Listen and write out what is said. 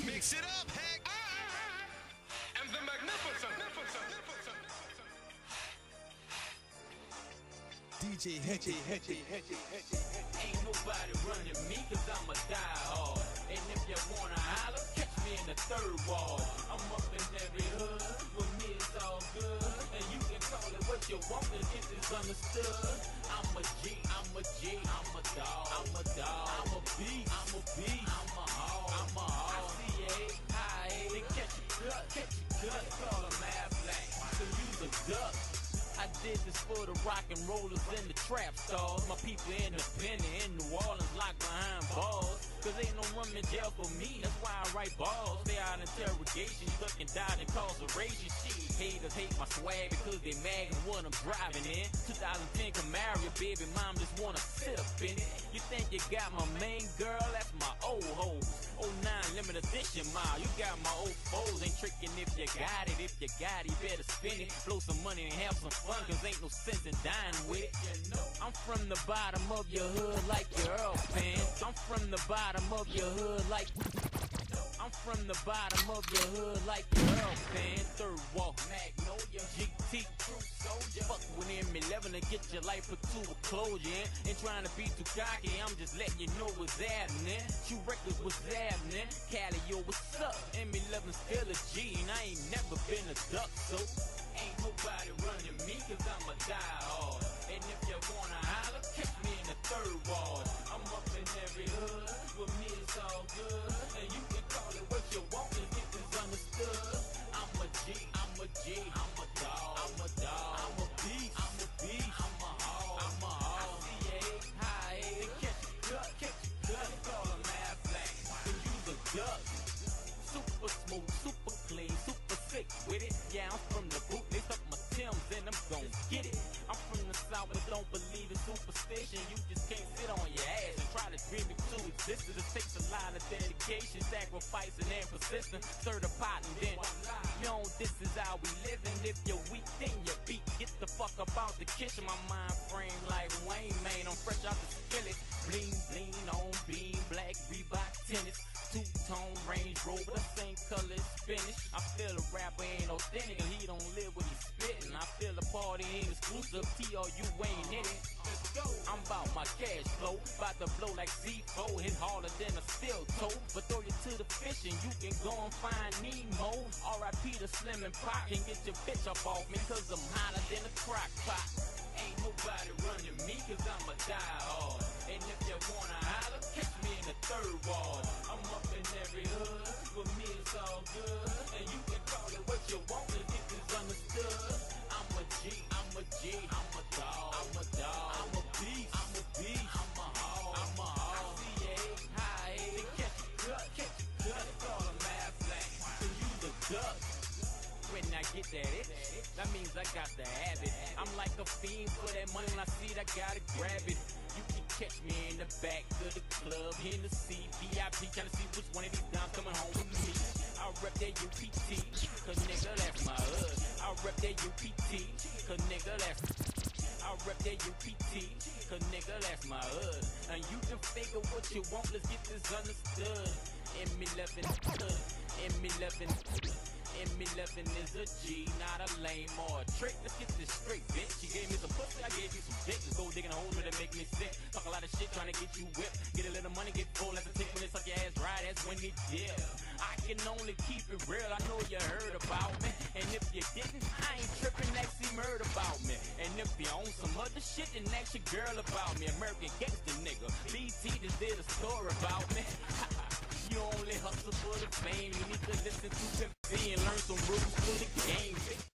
Mix it up, heck. And the magnificent. DJ Hetchy. Ain't nobody running me, cause I'm a die-hard. And if you wanna holler, catch me in the third wall. I'm up in every hood, with me it's all good. And you can call it what you want, cause it is understood. I'm a G, I'm a G, I'm a dog, I'm a dog, I'm a beast, I'm a beast, I'm a hog, I'm a hog. I-C-A, high-A, they catch you cut, call them half-black, so use a duck. I did this for the rock and rollers and the trap stars. My people independent in New Orleans locked behind bars. Cause ain't no room in jail for me, that's why I write balls. Stay out interrogation, stuck and died incarceration. Shit, haters hate my swag because they mad at what I'm driving in. 2010 Camaro, baby mom just wanna sit up in it. You think you got my main girl, that's my old hoe. 09 limited edition mile, you got my old foes. Ain't tricking if you got it, if you got it, you better spend it. Blow some money and have some fun, cause ain't no sense in dying with it. I'm from the bottom of your hood like your Earl fan. I'm from the bottom of your hood like I'm from the bottom of your hood like your Earl fan. Third wall, Magnolia, GT, true soldier. Fuck with M11 to get your life put to a closure. Ain't trying to be too cocky, I'm just letting you know what's happening. True records what's happening. Cali, yo, what's up? M11 still a G, and I ain't never been a duck, so ain't nobody running me, cause I'm a die-hard. And if you wanna holler, catch me in the third wall. I'm up in every hood, with me it's all good. And you can call it what you want, and it is understood. I'm a G, I'm a G, I'm a dog, I'm a dog, I'm a beast, I'm a beast, I'm a hog, I'm a hog. I-C-A, high-A, they catch you cut, call them half-black, cause you's a duck. Super smooth, super clean, super sick with it. Yeah, I'm from the boot, they suck my Timbs and I'm gon' get it. I'm from the South but don't believe in superstition. You just can't sit on your ass and try to dream it to existence. It takes a lot of dedication, sacrificing and persistence. Stir the pot and then, yo, this is how we living. If you're weak, then you're beat. Get the fuck up out the kitchen. My mind frame like Wayne, man. I'm fresh out the skillet. Bling, bling on beam, black Reebok tennis. Two-tone Range Rover, the same color as spinach. I feel a rapper ain't authentic, and he don't live what he's spitting. I feel a party ain't exclusive, TRU ain't in it. I'm about my cash flow, about to blow like Z4, hit harder than a steel toe. But throw you to the fish and you can go and find Nemo. R.I.P. the Slim and Pop, can get your bitch up off me, cause I'm hotter than a crock pot. Ain't nobody running me, cause I'm a die-hard. And if you wanna holler, catch me in the third wall. I'm up in every hood, with me it's all good. And you can call it what you want, cause it is understood. I'm a G, I'm a G, I'm a dog, I'm a dog, I'm a beast, I'm a beast, I'm a hog, I'm a hog. I-C-A, high-A, they catch you cut, call them half-black, so you the duck. When I get that itch, that means I got the habit. I'm like a fiend for that money, when I see it, I gotta grab it. You can catch me in the back of the club, in the C, VIP, trying to see which one of these dimes coming home with me. I rep that UPT, cause nigga, that's my hood. I rep that UPT, cause nigga, that's I rep that UPT, cause nigga, that's my hood. And you can figure what you want, let's get this understood. M11, M11 is a G, not a lame or a trick. Let's get this straight, bitch. You gave me some pussy, I gave you some dick. Let's go digging a hole that make me sick. Talk a lot of shit trying to get you whipped. Get a little money, get full as a tick. When they suck your ass dry, that's when it dip. I can only keep it real, I know you heard about me. And if you didn't, I ain't tripping, ask he murder about me. And if you own some other shit, then ask your girl about me. American gangster nigga, BT just did a story about me. You only hustle for the fame, you need to listen to Pimp C and learn some rules for the game.